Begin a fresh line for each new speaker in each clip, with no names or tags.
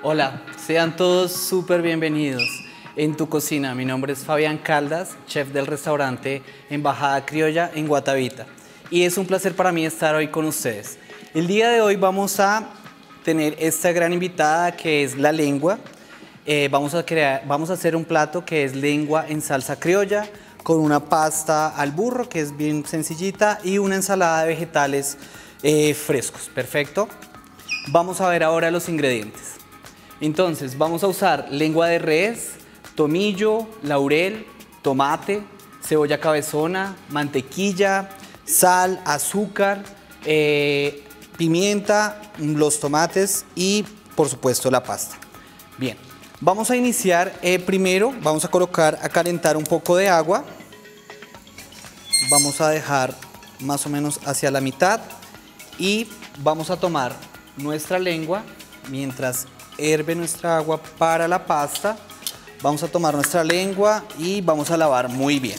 Hola, sean todos súper bienvenidos en tu cocina. Mi nombre es Fabián Caldas, chef del restaurante Embajada Criolla en Guatavita. Y es un placer para mí estar hoy con ustedes. El día de hoy vamos a tener esta gran invitada que es la lengua. Vamos a hacer un plato que es lengua en salsa criolla con una pasta al burro que es bien sencillita y una ensalada de vegetales frescos. Perfecto. Vamos a ver ahora los ingredientes. Entonces vamos a usar lengua de res, tomillo, laurel, tomate, cebolla cabezona, mantequilla, sal, azúcar, pimienta, los tomates y por supuesto la pasta. Bien, vamos a iniciar primero, vamos a colocar a calentar un poco de agua. Vamos a dejar más o menos hacia la mitad y vamos a tomar nuestra lengua mientras herve nuestra agua para la pasta. Vamos a tomar nuestra lengua y vamos a lavar muy bien.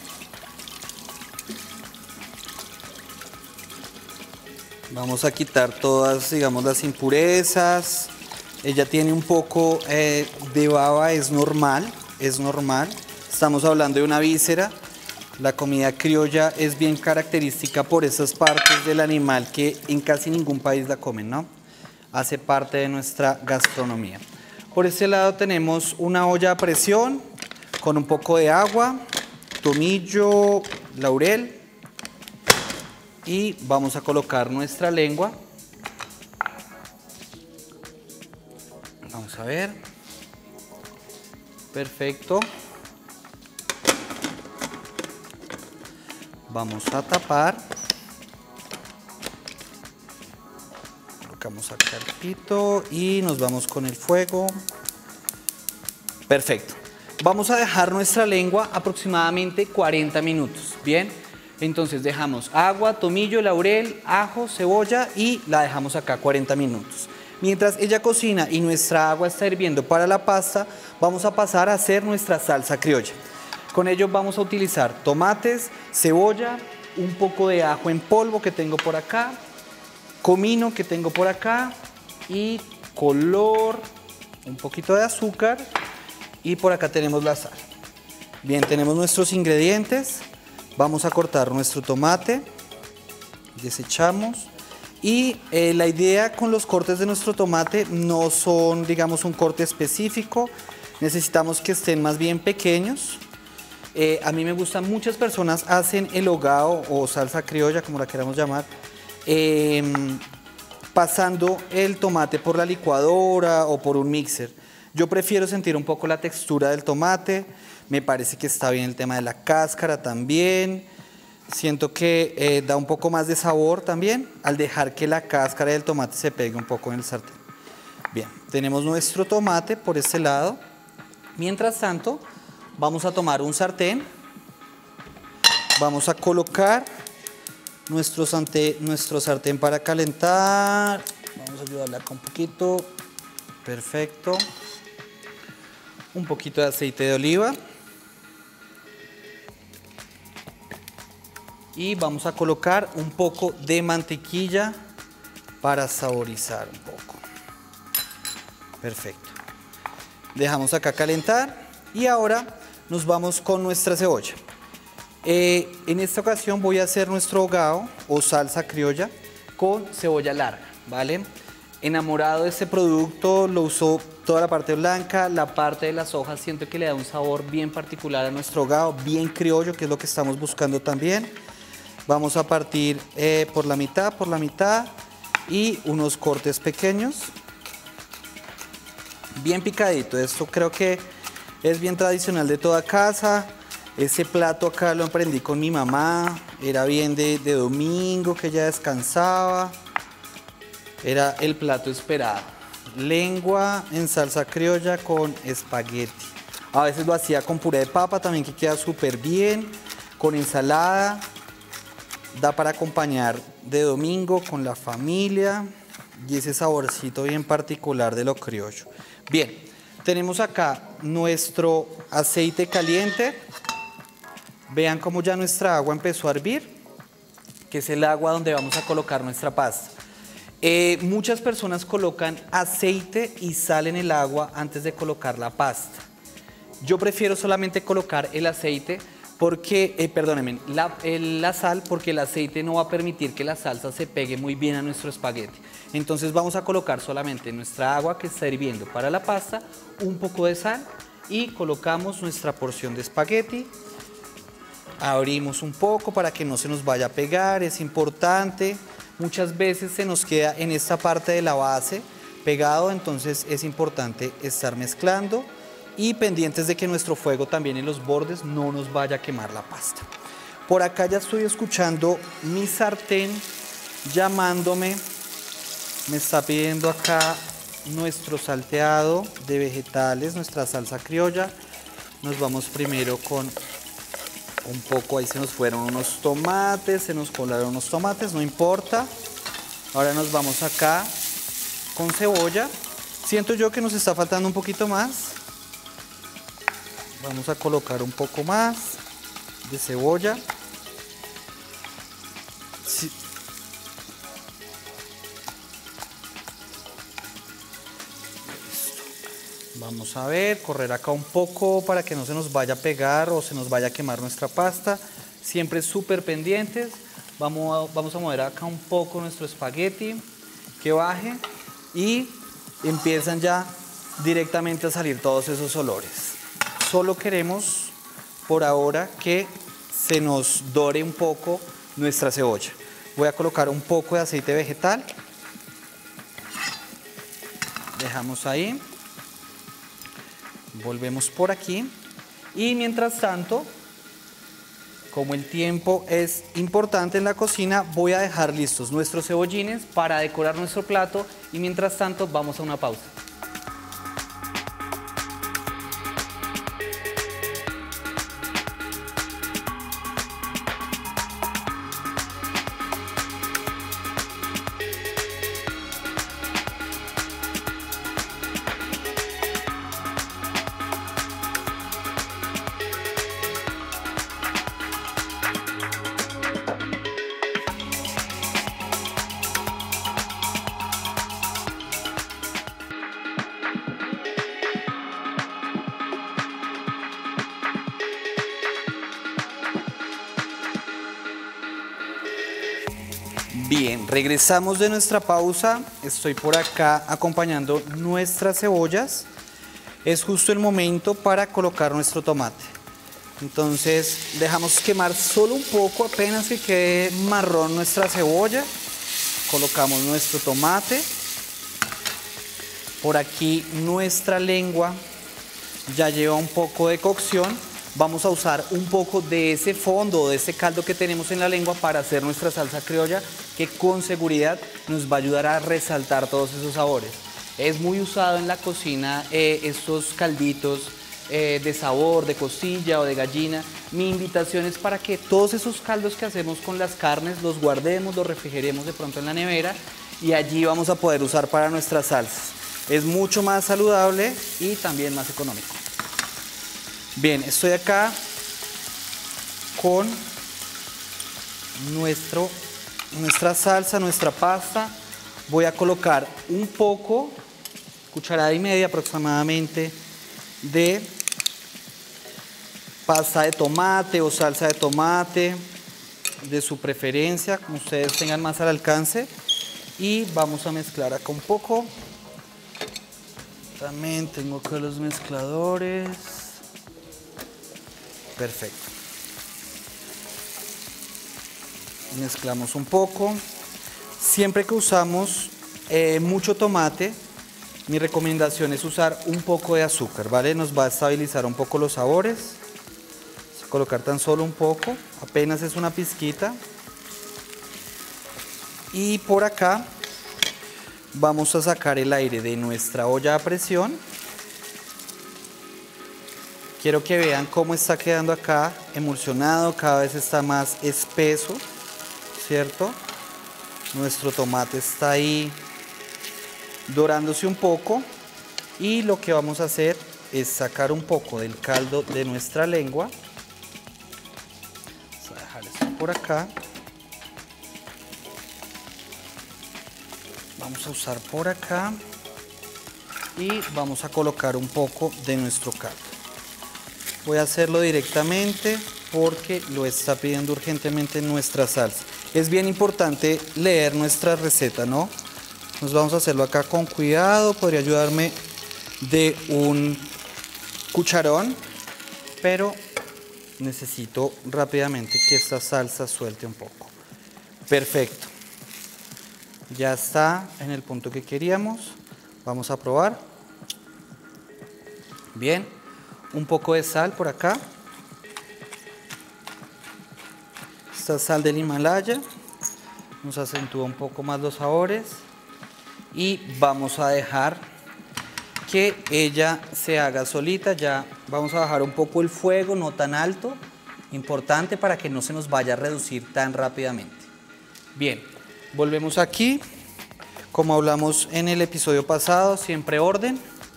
Vamos a quitar todas, digamos, las impurezas. Ella tiene un poco de baba, es normal, es normal. Estamos hablando de una víscera. La comida criolla es bien característica por esas partes del animal que en casi ningún país la comen, ¿no? Hace parte de nuestra gastronomía. Por este lado tenemos una olla a presión con un poco de agua, tomillo, laurel y vamos a colocar nuestra lengua. Vamos a ver. Perfecto. Vamos a tapar. Colocamos acá el pito y nos vamos con el fuego. Perfecto. Vamos a dejar nuestra lengua aproximadamente 40 minutos. Bien. Entonces dejamos agua, tomillo, laurel, ajo, cebolla y la dejamos acá 40 minutos. Mientras ella cocina y nuestra agua está hirviendo para la pasta, vamos a pasar a hacer nuestra salsa criolla. Con ello vamos a utilizar tomates, cebolla, un poco de ajo en polvo que tengo por acá, comino que tengo por acá y color, un poquito de azúcar y por acá tenemos la sal. Bien, tenemos nuestros ingredientes. Vamos a cortar nuestro tomate, desechamos y la idea con los cortes de nuestro tomate no son, digamos, un corte específico, necesitamos que estén más bien pequeños. A mí me gustan, muchas personas hacen el hogao o salsa criolla, como la queramos llamar, pasando el tomate por la licuadora o por un mixer. Yo prefiero sentir un poco la textura del tomate. Me parece que está bien el tema de la cáscara también. Siento que da un poco más de sabor también al dejar que la cáscara del tomate se pegue un poco en el sartén. Bien, tenemos nuestro tomate por este lado. Mientras tanto, vamos a tomar un sartén. Vamos a colocar nuestro sartén para calentar. Vamos a ayudarle acá un poquito. Perfecto. Un poquito de aceite de oliva. Y vamos a colocar un poco de mantequilla para saborizar un poco. Perfecto. Dejamos acá calentar y ahora nos vamos con nuestra cebolla. En esta ocasión voy a hacer nuestro hogao o salsa criolla con cebolla larga, ¿vale? Enamorado de este producto, lo uso toda la parte blanca, la parte de las hojas siento que le da un sabor bien particular a nuestro hogao, bien criollo, que es lo que estamos buscando también. Vamos a partir por la mitad y unos cortes pequeños, bien picadito. Esto creo que es bien tradicional de toda casa. Ese plato acá lo aprendí con mi mamá, era bien de domingo que ella descansaba. Era el plato esperado. Lengua en salsa criolla con espagueti. A veces lo hacía con puré de papa también, que queda súper bien. Con ensalada. Da para acompañar de domingo con la familia. Y ese saborcito bien particular de lo criollo. Bien, tenemos acá nuestro aceite caliente. Vean cómo ya nuestra agua empezó a hervir, que es el agua donde vamos a colocar nuestra pasta. Muchas personas colocan aceite y sal en el agua antes de colocar la pasta. Yo prefiero solamente colocar el aceite porque, perdónenme, la sal, porque el aceite no va a permitir que la salsa se pegue muy bien a nuestro espagueti. Entonces vamos a colocar solamente en nuestra agua que está hirviendo para la pasta un poco de sal y colocamos nuestra porción de espagueti. Abrimos un poco para que no se nos vaya a pegar, es importante. Muchas veces se nos queda en esta parte de la base pegado, entonces es importante estar mezclando y pendientes de que nuestro fuego también en los bordes no nos vaya a quemar la pasta. Por acá ya estoy escuchando mi sartén llamándome, me está pidiendo acá nuestro salteado de vegetales, nuestra salsa criolla. Nos vamos primero con un poco, ahí se nos fueron unos tomates, se nos colaron unos tomates, no importa. Ahora nos vamos acá con cebolla. Siento yo que nos está faltando un poquito más. Vamos a colocar un poco más de cebolla. Sí. Vamos a ver, correr acá un poco para que no se nos vaya a pegar o se nos vaya a quemar nuestra pasta. Siempre súper pendientes. Vamos a mover acá un poco nuestro espagueti, que baje y empiezan ya directamente a salir todos esos olores. Solo queremos por ahora que se nos dore un poco nuestra cebolla. Voy a colocar un poco de aceite vegetal. Dejamos ahí. Volvemos por aquí y mientras tanto, como el tiempo es importante en la cocina, voy a dejar listos nuestros cebollines para decorar nuestro plato y mientras tanto vamos a una pausa. Bien, regresamos de nuestra pausa. Estoy por acá acompañando nuestras cebollas. Es justo el momento para colocar nuestro tomate. Entonces dejamos quemar solo un poco, apenas que quede marrón nuestra cebolla. Colocamos nuestro tomate. Por aquí nuestra lengua ya lleva un poco de cocción. Vamos a usar un poco de ese fondo, de ese caldo que tenemos en la lengua para hacer nuestra salsa criolla, que con seguridad nos va a ayudar a resaltar todos esos sabores. Es muy usado en la cocina estos calditos de sabor, de costilla o de gallina. Mi invitación es para que todos esos caldos que hacemos con las carnes los guardemos, los refrigeremos de pronto en la nevera y allí vamos a poder usar para nuestras salsas. Es mucho más saludable y también más económico. Bien, estoy acá con nuestra salsa, nuestra pasta. Voy a colocar un poco, cucharada y media aproximadamente, de pasta de tomate o salsa de tomate, de su preferencia, como ustedes tengan más al alcance. Y vamos a mezclar acá un poco. También tengo acá los mezcladores. Perfecto. Mezclamos un poco. Siempre que usamos mucho tomate, mi recomendación es usar un poco de azúcar, ¿vale? Nos va a estabilizar un poco los sabores. Vamos a colocar tan solo un poco, apenas es una pizquita. Y por acá vamos a sacar el aire de nuestra olla a presión. Quiero que vean cómo está quedando acá emulsionado, cada vez está más espeso, ¿cierto? Nuestro tomate está ahí dorándose un poco y lo que vamos a hacer es sacar un poco del caldo de nuestra lengua. Vamos a dejar esto por acá. Vamos a usar por acá y vamos a colocar un poco de nuestro caldo. Voy a hacerlo directamente porque lo está pidiendo urgentemente nuestra salsa. Es bien importante leer nuestra receta, ¿no? Nos vamos a hacerlo acá con cuidado, podría ayudarme de un cucharón, pero necesito rápidamente que esta salsa suelte un poco. Perfecto. Ya está en el punto que queríamos. Vamos a probar. Bien, un poco de sal por acá. Esta sal del Himalaya nos acentúa un poco más los sabores y vamos a dejar que ella se haga solita. Ya vamos a bajar un poco el fuego, no tan alto, importante para que no se nos vaya a reducir tan rápidamente. Bien, volvemos aquí, como hablamos en el episodio pasado, siempre orden.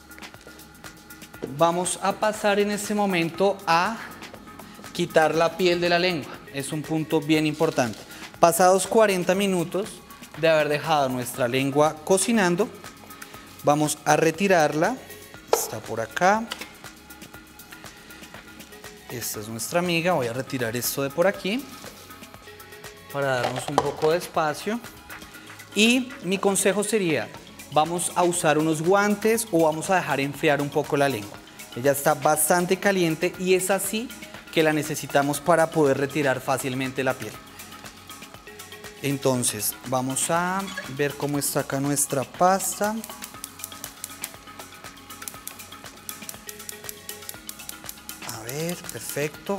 Vamos a pasar en este momento a quitar la piel de la lengua. Es un punto bien importante. Pasados 40 minutos de haber dejado nuestra lengua cocinando, vamos a retirarla. Está por acá. Esta es nuestra amiga. Voy a retirar esto de por aquí para darnos un poco de espacio. Y mi consejo sería, vamos a usar unos guantes o vamos a dejar enfriar un poco la lengua. Ella está bastante caliente y es así que la necesitamos para poder retirar fácilmente la piel. Entonces, vamos a ver cómo está acá nuestra pasta. A ver, perfecto.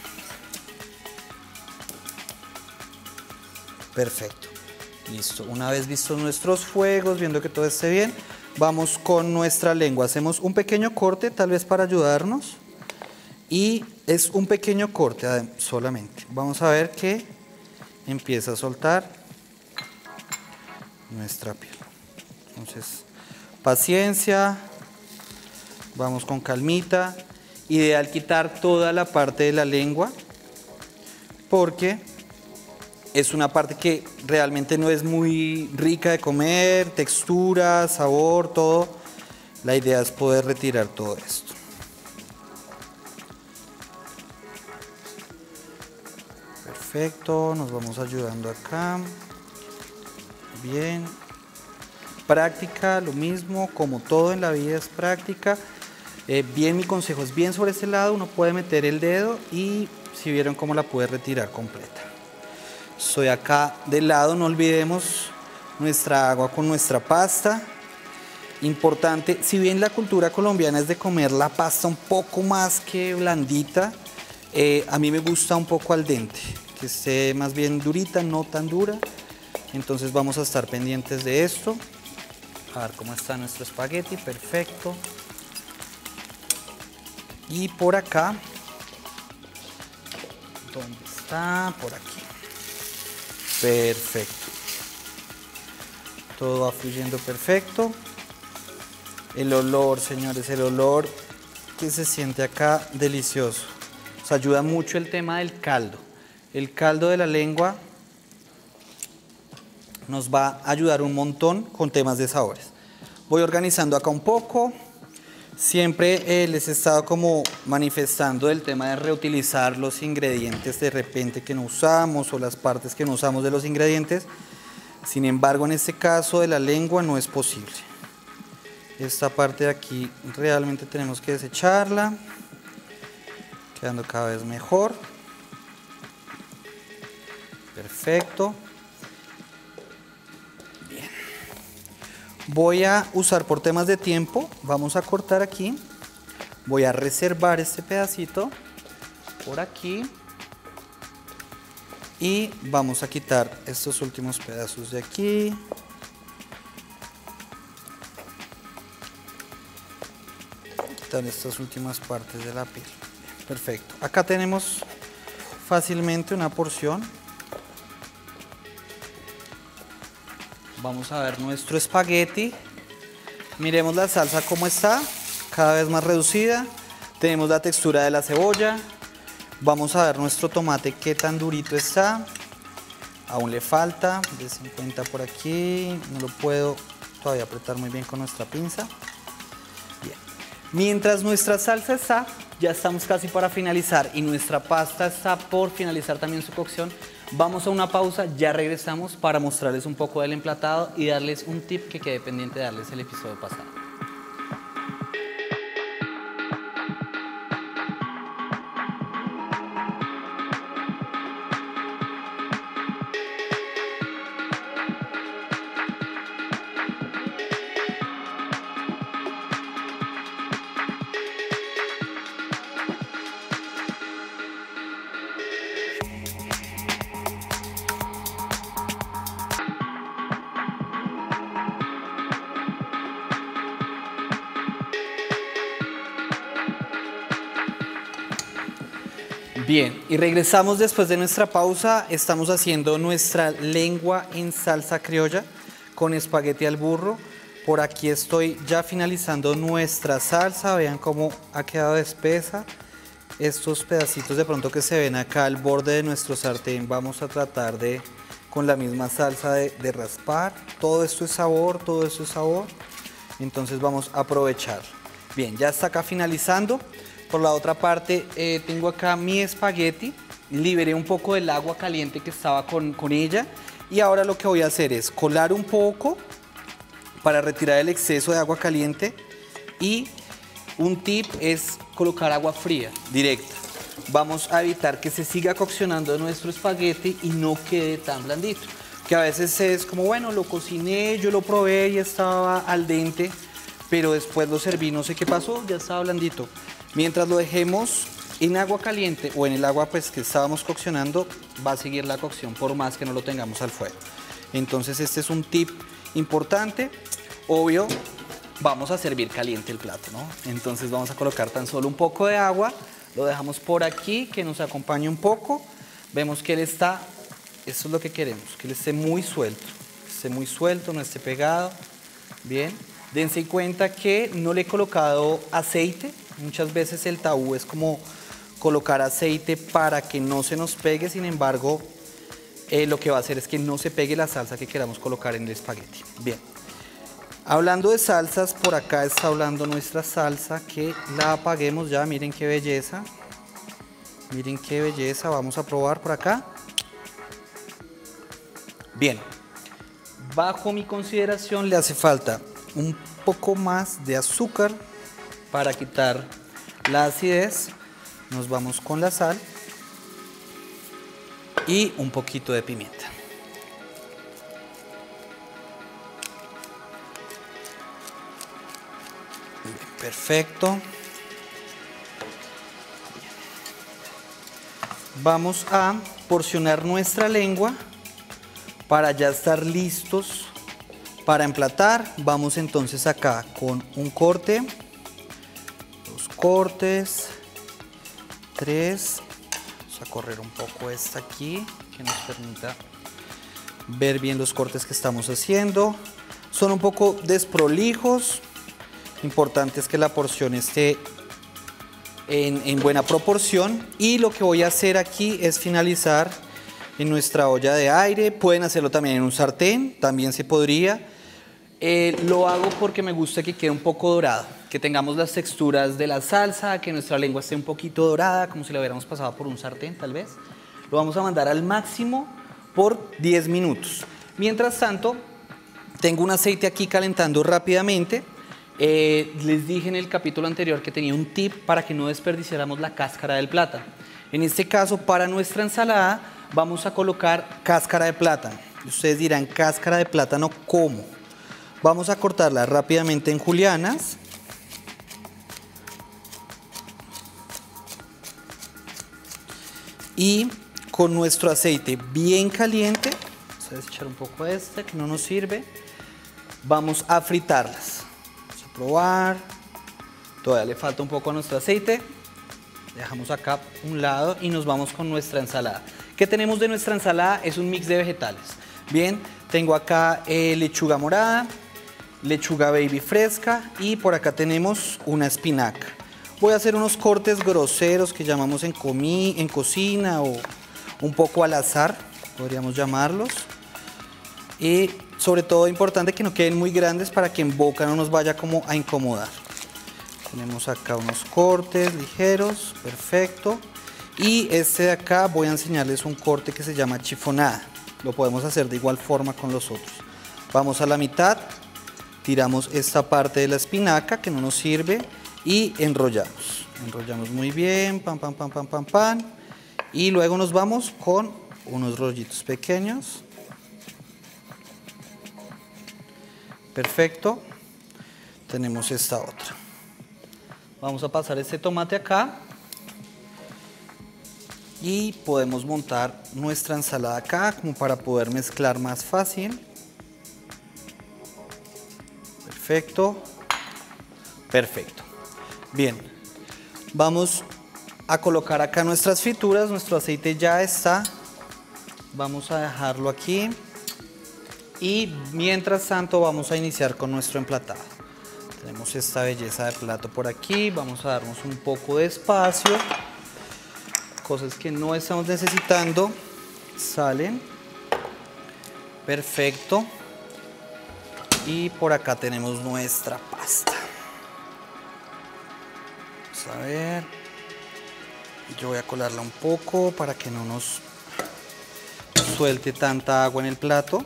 Perfecto. Listo. Una vez vistos nuestros fuegos, viendo que todo esté bien, vamos con nuestra lengua. Hacemos un pequeño corte, tal vez para ayudarnos. Y es un pequeño corte solamente. Vamos a ver que empieza a soltar nuestra piel. Entonces, paciencia. Vamos con calmita. Ideal quitar toda la parte de la lengua porque es una parte que realmente no es muy rica de comer, textura, sabor, todo. La idea es poder retirar todo esto. Perfecto, nos vamos ayudando acá. Bien. Práctica, lo mismo, como todo en la vida es práctica. Bien, mi consejo es bien sobre este lado, uno puede meter el dedo y si vieron cómo la puede retirar completa. Soy acá del lado, no olvidemos nuestra agua con nuestra pasta. Importante, si bien la cultura colombiana es de comer la pasta un poco más que blandita, a mí me gusta un poco al dente, que esté más bien durita, no tan dura. Entonces vamos a estar pendientes de esto. A ver cómo está nuestro espagueti, perfecto. Y por acá, ¿dónde está? Por aquí. Perfecto. Todo va fluyendo perfecto. El olor, señores, el olor que se siente acá, delicioso. Nos ayuda mucho el tema del caldo. El caldo de la lengua nos va a ayudar un montón con temas de sabores. Voy organizando acá un poco. Siempre les he estado como manifestando el tema de reutilizar los ingredientes de repente que no usamos o las partes que no usamos de los ingredientes. Sin embargo, en este caso de la lengua no es posible. Esta parte de aquí realmente tenemos que desecharla, quedando cada vez mejor. Perfecto. Bien. Voy a usar por temas de tiempo, vamos a cortar aquí. Voy a reservar este pedacito por aquí. Y vamos a quitar estos últimos pedazos de aquí. Quitar estas últimas partes de la piel. Perfecto. Acá tenemos fácilmente una porción. Vamos a ver nuestro espagueti. Miremos la salsa cómo está, cada vez más reducida. Tenemos la textura de la cebolla. Vamos a ver nuestro tomate qué tan durito está. aún le falta, des en cuenta por aquí, no lo puedo todavía apretar muy bien con nuestra pinza. Bien. Mientras nuestra salsa está, ya estamos casi para finalizar y nuestra pasta está por finalizar también su cocción. Vamos a una pausa, ya regresamos para mostrarles un poco del emplatado y darles un tip que quedé pendiente de darles el episodio pasado. Bien, y regresamos después de nuestra pausa. Estamos haciendo nuestra lengua en salsa criolla con espagueti al burro. Por aquí estoy ya finalizando nuestra salsa. Vean cómo ha quedado espesa. Estos pedacitos de pronto que se ven acá al borde de nuestro sartén, vamos a tratar de, con la misma salsa, de raspar. Todo esto es sabor, todo esto es sabor. Entonces vamos a aprovechar. Bien, ya está acá finalizando. Por la otra parte, tengo acá mi espagueti, liberé un poco del agua caliente que estaba con ella y ahora lo que voy a hacer es colar un poco para retirar el exceso de agua caliente y un tip es colocar agua fría, directa. Vamos a evitar que se siga coccionando nuestro espagueti y no quede tan blandito, que a veces es como, bueno, lo cociné, yo lo probé y estaba al dente, pero después lo serví, no sé qué pasó, ya estaba blandito. Mientras lo dejemos en agua caliente o en el agua pues que estábamos coccionando, va a seguir la cocción por más que no lo tengamos al fuego. Entonces este es un tip importante. Obvio, vamos a servir caliente el plato, ¿no? Entonces vamos a colocar tan solo un poco de agua, lo dejamos por aquí, que nos acompañe un poco. Vemos que él está, eso es lo que queremos, que él esté muy suelto, no esté pegado. Bien, dense cuenta que no le he colocado aceite. Muchas veces el tabú es como colocar aceite para que no se nos pegue, sin embargo, lo que va a hacer es que no se pegue la salsa que queramos colocar en el espagueti. Bien, hablando de salsas, por acá está hablando nuestra salsa, que la apaguemos ya, miren qué belleza, vamos a probar por acá. Bien, bajo mi consideración le hace falta un poco más de azúcar para quitar la acidez. Nos vamos con la sal y un poquito de pimienta. Bien, perfecto. Vamos a porcionar nuestra lengua para ya estar listos para emplatar. Vamos entonces acá con un corte, cortes, 3, vamos a correr un poco esta aquí que nos permita ver bien los cortes que estamos haciendo. Son un poco desprolijos, importante es que la porción esté en buena proporción y lo que voy a hacer aquí es finalizar en nuestra olla de aire. Pueden hacerlo también en un sartén, también se podría. Lo hago porque me gusta que quede un poco dorado, que tengamos las texturas de la salsa, que nuestra lengua esté un poquito dorada, como si la hubiéramos pasado por un sartén tal vez. Lo vamos a mandar al máximo por 10 minutos. Mientras tanto, tengo un aceite aquí calentando rápidamente. Les dije en el capítulo anterior que tenía un tip para que no desperdiciáramos la cáscara del plátano. En este caso, para nuestra ensalada, vamos a colocar cáscara de plátano. Ustedes dirán, ¿cáscara de plátano cómo? Vamos a cortarla rápidamente en julianas. Y con nuestro aceite bien caliente, vamos a desechar un poco este que no nos sirve, vamos a fritarlas. Vamos a probar, todavía le falta un poco a nuestro aceite, dejamos acá un lado y nos vamos con nuestra ensalada. ¿Qué tenemos de nuestra ensalada? Es un mix de vegetales. Bien, tengo acá lechuga morada, lechuga baby fresca y por acá tenemos una espinaca. Voy a hacer unos cortes groseros que llamamos en cocina o un poco al azar. podríamos llamarlos. Y sobre todo importante que no queden muy grandes para que en boca no nos vaya como a incomodar. Tenemos acá unos cortes ligeros, perfecto. Y este de acá voy a enseñarles un corte que se llama chifonada. Lo podemos hacer de igual forma con los otros. Vamos a la mitad, tiramos esta parte de la espinaca que no nos sirve y enrollamos. Enrollamos muy bien, pam, pam, pam, pam, pam, pam. Y luego nos vamos con unos rollitos pequeños. Perfecto. Tenemos esta otra. Vamos a pasar este tomate acá. Y podemos montar nuestra ensalada acá como para poder mezclar más fácil. Perfecto. Perfecto. Bien. Vamos a colocar acá nuestras frituras. Nuestro aceite ya está. Vamos a dejarlo aquí. Y mientras tanto vamos a iniciar con nuestro emplatado. Tenemos esta belleza de plato por aquí. Vamos a darnos un poco de espacio. Cosas que no estamos necesitando salen. Perfecto. Y por acá tenemos nuestra pasta. Vamos a ver. Yo voy a colarla un poco para que no nos suelte tanta agua en el plato.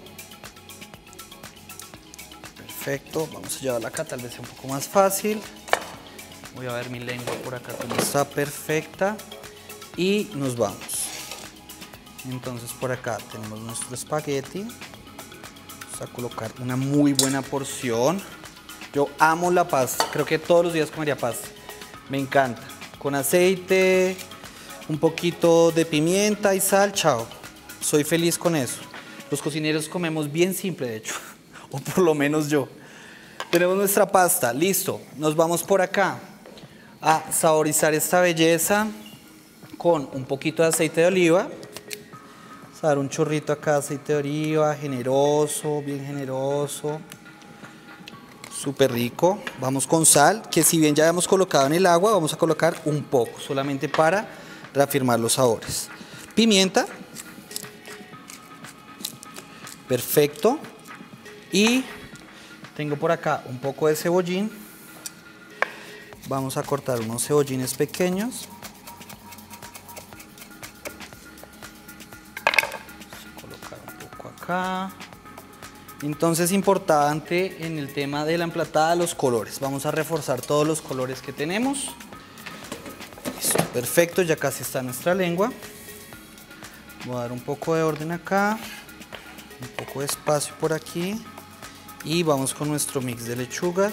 Perfecto, vamos a llevarla acá, tal vez sea un poco más fácil. Voy a ver mi lengua por acá como está perfecta. Y nos vamos. Entonces por acá tenemos nuestro espagueti. Vamos a colocar una muy buena porción. Yo amo la pasta, creo que todos los días comería pasta. Me encanta. Con aceite, un poquito de pimienta y sal, chao. Soy feliz con eso. Los cocineros comemos bien simple, de hecho. O por lo menos yo. Tenemos nuestra pasta, listo. Nos vamos por acá a saborizar esta belleza con un poquito de aceite de oliva. Vamos a dar un chorrito acá de aceite de oliva, generoso, bien generoso. Súper rico. Vamos con sal, que si bien ya habíamos colocado en el agua, vamos a colocar un poco, solamente para reafirmar los sabores. Pimienta. Perfecto. Y tengo por acá un poco de cebollín. Vamos a cortar unos cebollines pequeños. Vamos a colocar un poco acá. Entonces, importante en el tema de la emplatada, los colores. Vamos a reforzar todos los colores que tenemos. Listo, perfecto, ya casi está nuestra lengua. Voy a dar un poco de orden acá, un poco de espacio por aquí. Y vamos con nuestro mix de lechugas.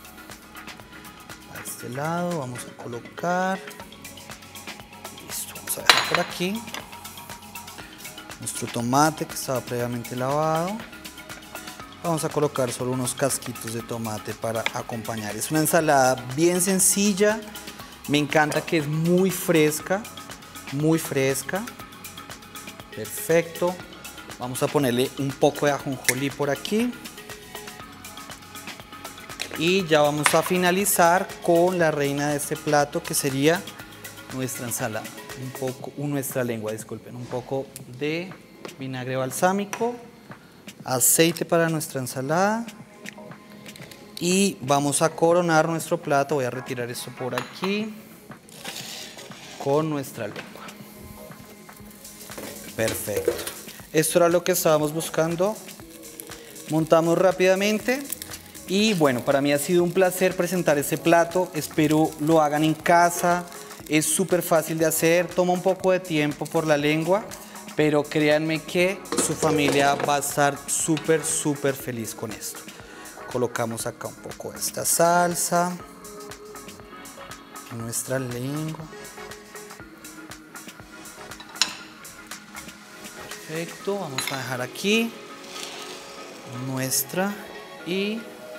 A este lado vamos a colocar. Listo, vamos a dejar por aquí nuestro tomate que estaba previamente lavado. Vamos a colocar solo unos casquitos de tomate para acompañar. Es una ensalada bien sencilla. Me encanta que es muy fresca. Muy fresca. Perfecto. Vamos a ponerle un poco de ajonjolí por aquí. Y ya vamos a finalizar con la reina de este plato, que sería nuestra ensalada. Nuestra lengua, disculpen. Un poco de vinagre balsámico, aceite para nuestra ensalada. Y vamos a coronar nuestro plato. Voy a retirar esto por aquí con nuestra lengua. Perfecto. Esto era lo que estábamos buscando. Montamos rápidamente. Y bueno, para mí ha sido un placer presentar este plato. Espero lo hagan en casa. Es súper fácil de hacer. Toma un poco de tiempo por la lengua. Pero créanme que su familia va a estar súper, súper feliz con esto. Colocamos acá un poco de esta salsa en nuestra lengua. Perfecto, vamos a dejar aquí nuestra y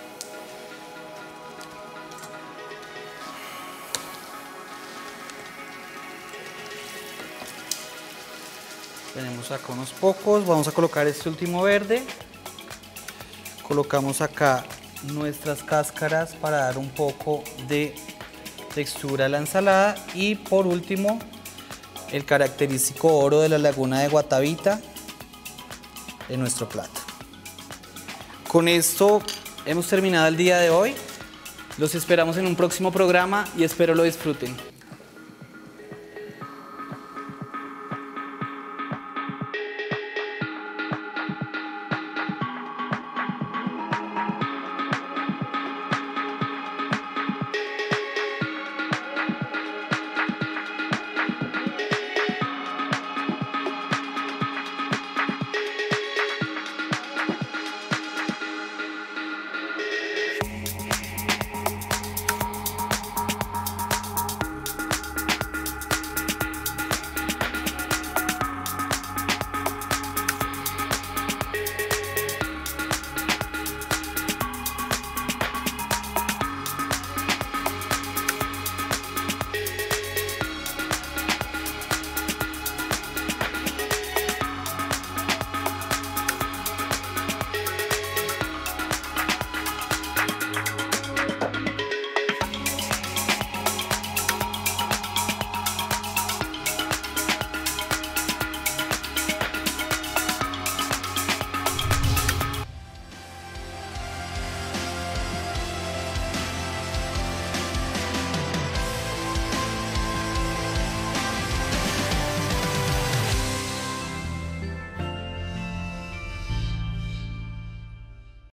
tenemos acá unos pocos. Vamos a colocar este último verde. Colocamos acá nuestras cáscaras para dar un poco de textura a la ensalada. Y por último, el característico oro de la laguna de Guatavita. en nuestro plato. Con esto hemos terminado el día de hoy. Los esperamos en un próximo programa y espero lo disfruten.